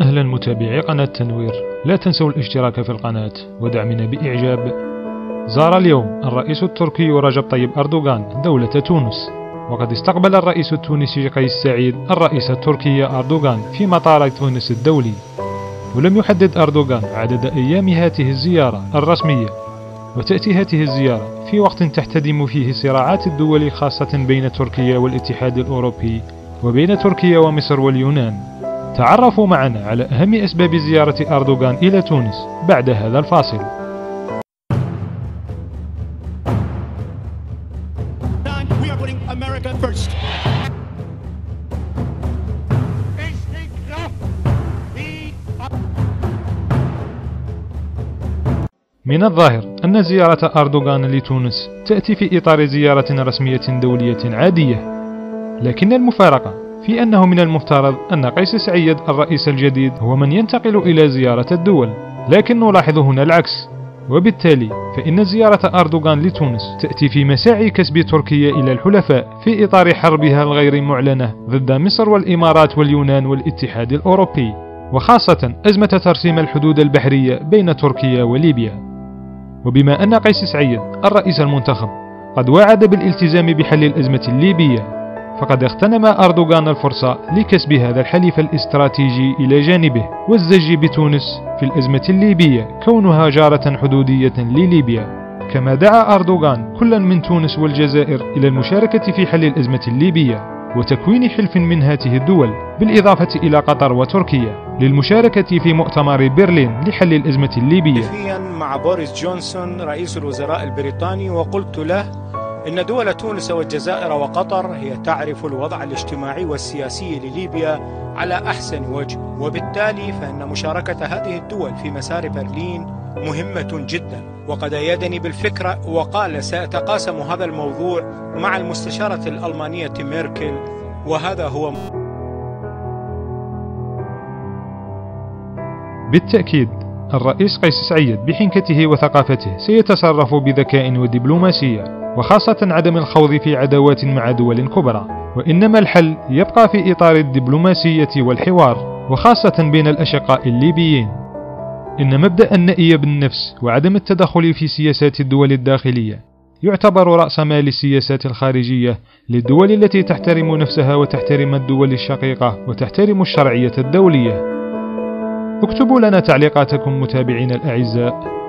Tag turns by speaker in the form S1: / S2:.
S1: أهلا متابعي قناة تنوير، لا تنسوا الاشتراك في القناة ودعمنا بإعجاب. زار اليوم الرئيس التركي رجب طيب أردوغان دولة تونس، وقد استقبل الرئيس التونسي قيس سعيد الرئيس التركي أردوغان في مطار تونس الدولي. ولم يحدد أردوغان عدد أيام هذه الزيارة الرسمية، وتأتي هذه الزيارة في وقت تحتدم فيه صراعات الدول، خاصة بين تركيا والاتحاد الأوروبي وبين تركيا ومصر واليونان. تعرفوا معنا على أهم أسباب زيارة أردوغان إلى تونس بعد هذا الفاصل. من الظاهر أن زيارة أردوغان لتونس تأتي في إطار زيارة رسمية دولية عادية، لكن المفارقة في أنه من المفترض أن قيس سعيد الرئيس الجديد هو من ينتقل إلى زيارة الدول، لكن نلاحظ هنا العكس. وبالتالي فإن زيارة أردوغان لتونس تأتي في مساعي كسب تركيا إلى الحلفاء في إطار حربها الغير معلنة ضد مصر والإمارات واليونان والاتحاد الأوروبي، وخاصة أزمة ترسيم الحدود البحرية بين تركيا وليبيا. وبما أن قيس سعيد الرئيس المنتخب قد وعد بالالتزام بحل الأزمة الليبية، فقد اغتنم أردوغان الفرصة لكسب هذا الحليف الاستراتيجي إلى جانبه والزج بتونس في الأزمة الليبية كونها جارة حدودية لليبيا. كما دعا أردوغان كلا من تونس والجزائر إلى المشاركة في حل الأزمة الليبية وتكوين حلف من هذه الدول، بالإضافة إلى قطر وتركيا للمشاركة في مؤتمر برلين لحل الأزمة الليبية.
S2: مع بوريس جونسون رئيس الوزراء البريطاني، وقلت له إن دول تونس والجزائر وقطر هي تعرف الوضع الاجتماعي والسياسي لليبيا على أحسن وجه، وبالتالي فإن مشاركة هذه الدول في مسار برلين مهمة جدا. وقد أيدني بالفكرة وقال سأتقاسم هذا الموضوع مع المستشارة الألمانية ميركل، وهذا هو.
S1: بالتأكيد الرئيس قيس سعيد بحنكته وثقافته سيتصرف بذكاء ودبلوماسية، وخاصة عدم الخوض في عداوات مع دول كبرى، وإنما الحل يبقى في إطار الدبلوماسية والحوار، وخاصة بين الأشقاء الليبيين. إن مبدأ النأي بالنفس وعدم التدخل في سياسات الدول الداخلية يعتبر رأس مال السياسات الخارجية للدول التي تحترم نفسها وتحترم الدول الشقيقة وتحترم الشرعية الدولية. اكتبوا لنا تعليقاتكم متابعينا الأعزاء.